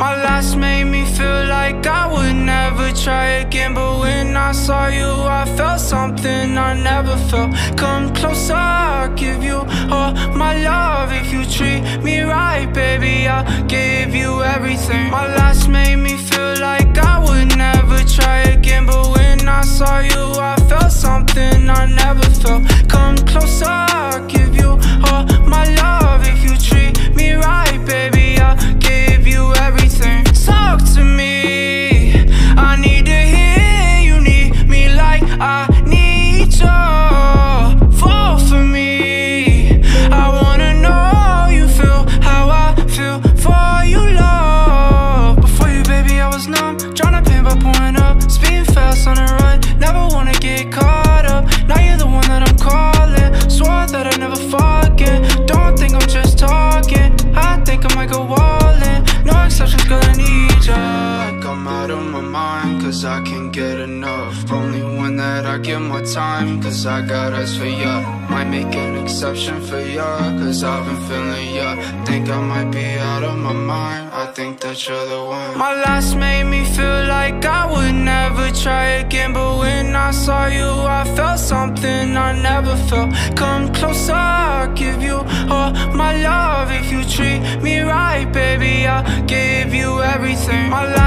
My last made me feel like I would never try again, but when I saw you I felt something I never felt. Come closer, I'll give you all my love. If you treat me right, baby, I'll give you everything. My last made me feel like I would never try again, but when I saw you I felt something I never felt. Come closer, I'll give you all my love. If you treat me right, baby, I'll give you everything. Talk to me, I need to hear you need me like I need you. Fall for me, I wanna know you feel how I feel for you, love. Before you, baby, I was numb, tryna pain by pouring up, speeding fast on the run, never wanna get caught up. Now you're the one that I'm calling, swore that I'd never forget. Don't think I'm just talking, I think I might go all in. No exceptions, girl, I need ya. Like I'm out of my mind, cause I can't get enough. Only one that I give my time, cause I got eyes for ya. Might make an exception for ya, cause I've been feeling ya. Think I might be out of my mind, I think that you're the one. My last made me feel like I would never try again, but when I saw you I felt something I never felt. Come closer, I'll give you all my love. If you treat me right, baby, I'll give you everything. My